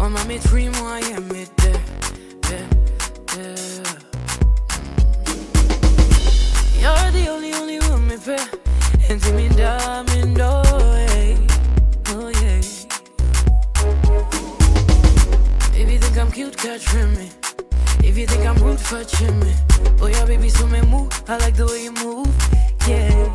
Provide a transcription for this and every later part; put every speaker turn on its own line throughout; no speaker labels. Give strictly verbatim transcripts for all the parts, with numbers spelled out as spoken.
Mamma mi dream, why you me there, there, there. You're the only, only one me pay. And see me down, me know, hey. Oh yeah. If you think I'm cute, catch me. If you think I'm rude, fetch me. Oh yeah, baby, so me move. I like the way you move, yeah.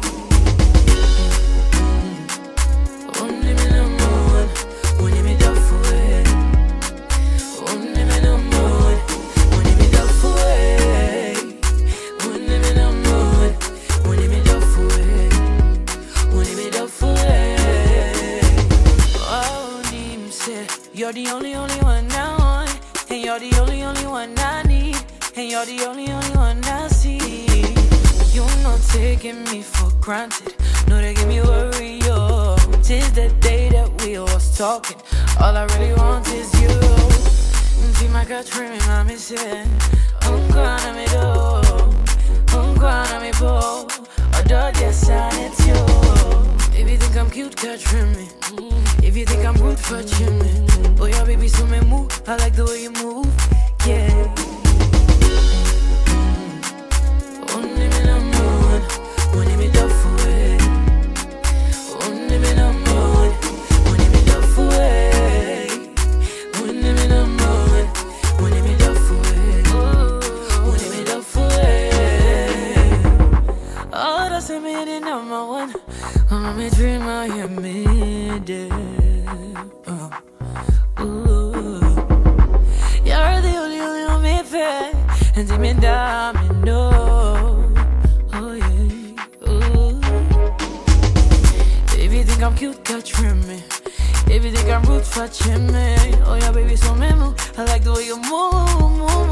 Only me no more. Only me down for it. Only me no more. Only me down for it. Only me no more. Only me down for it. Only me down for it. Oh, Nim said, you're the only, only one I want. And you're the only, only one I need. And you're the only, only one I see. You're not taking me for granted. No, they give me worry, yo. Since the day that we was talking, all I really want is you. See my gut dreaming, mommy said, I'm gonna me do, I'm gonna me po. A dog, yes, and it's you. If you think I'm cute, catch me. If you think I'm rude, fetch me. Oh yeah, baby, so me move. I like the way you move, yeah. Only me no more. Only me down for it. Only me no more. Only me down for it. Only me no more. Only me down for it. Only me down for it. Oh, that's a minute number one. I'm a dream, I am made it. Ooh, you're the only, only one me pay. And take me down, me know. Oh yeah, ooh. If you think I'm cute, catch me. If you think I'm rude, fetch me. Oh yeah, baby, so me move. I like the way you move, move.